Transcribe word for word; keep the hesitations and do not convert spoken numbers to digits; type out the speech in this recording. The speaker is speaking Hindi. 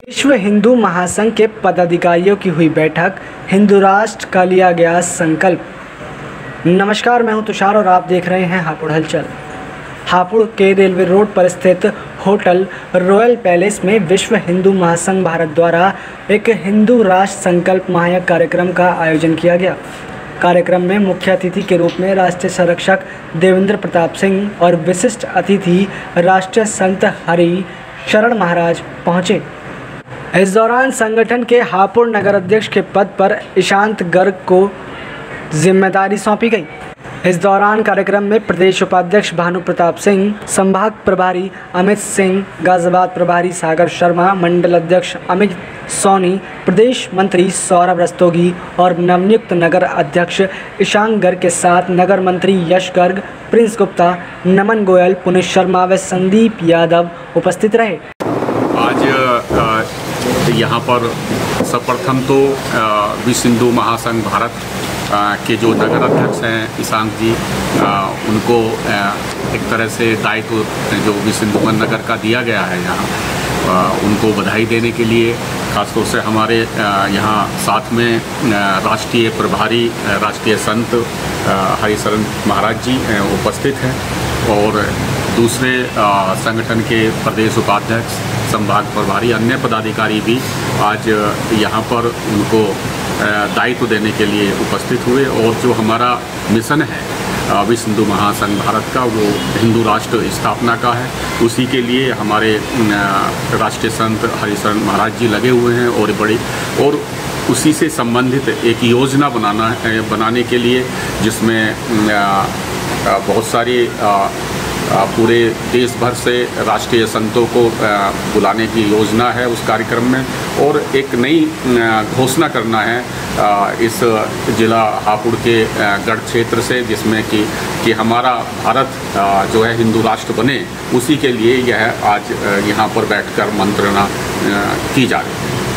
विश्व हिंदू महासंघ के पदाधिकारियों की हुई बैठक, हिंदू राष्ट्र का लिया गया संकल्प। नमस्कार, मैं हूं तुषार और आप देख रहे हैं हापुड़ हलचल। हापुड़ के रेलवे रोड पर स्थित होटल रॉयल पैलेस में विश्व हिंदू महासंघ भारत द्वारा एक हिंदू राष्ट्र संकल्प महायज्ञ कार्यक्रम का आयोजन किया गया। कार्यक्रम में मुख्य अतिथि के रूप में राष्ट्रीय संरक्षक देवेंद्र प्रताप सिंह और विशिष्ट अतिथि राष्ट्रीय संत हरि शरण महाराज पहुंचे। इस दौरान संगठन के हापुड़ नगर अध्यक्ष के पद पर ईशांत गर्ग को जिम्मेदारी सौंपी गई। इस दौरान कार्यक्रम में प्रदेश उपाध्यक्ष भानु प्रताप सिंह, संभाग प्रभारी अमित सिंह, गाजियाबाद प्रभारी सागर शर्मा, मंडल अध्यक्ष अमित सोनी, प्रदेश मंत्री सौरभ रस्तोगी और नवनियुक्त नगर अध्यक्ष ईशांत गर्ग के साथ नगर मंत्री यश गर्ग, प्रिंस गुप्ता, नमन गोयल, पुनीत शर्मा व संदीप यादव उपस्थित रहे। आज यहाँ पर सर्वप्रथम तो विश्व हिंदू महासंघ भारत के जो नगर अध्यक्ष हैं ईशांत जी, उनको एक तरह से दायित्व जो विश्व हिंदू नगर का दिया गया है यहाँ, उनको बधाई देने के लिए खासतौर से हमारे यहाँ साथ में राष्ट्रीय प्रभारी राष्ट्रीय संत हरि शरण महाराज जी उपस्थित हैं और दूसरे संगठन के प्रदेश उपाध्यक्ष, संभाग प्रभारी, अन्य पदाधिकारी भी आज यहाँ पर उनको दायित्व देने के लिए उपस्थित हुए। और जो हमारा मिशन है विश्व हिंदू महासंघ भारत का, वो हिंदू राष्ट्र स्थापना का है। उसी के लिए हमारे राष्ट्रीय संत हरि शरण महाराज जी लगे हुए हैं और बड़ी और उसी से संबंधित एक योजना बनाना है बनाने के लिए, जिसमें बहुत सारी पूरे देश भर से राष्ट्रीय संतों को बुलाने की योजना है उस कार्यक्रम में। और एक नई घोषणा करना है इस जिला हापुड़ के गढ़ क्षेत्र से, जिसमें कि कि हमारा भारत जो है हिंदू राष्ट्र बने, उसी के लिए यह आज यहाँ पर बैठकर मंत्रणा की जा रही है।